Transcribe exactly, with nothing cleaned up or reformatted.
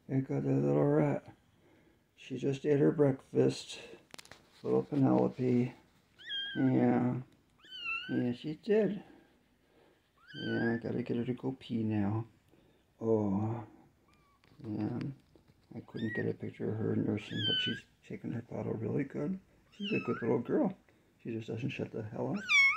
I got that little rat. She just ate her breakfast. Little Penelope. Yeah. Yeah, she did. Yeah, I gotta get her to go pee now. Oh. Yeah. I couldn't get a picture of her nursing, but she's taking her bottle really good. She's a good little girl. She just doesn't shut the hell up.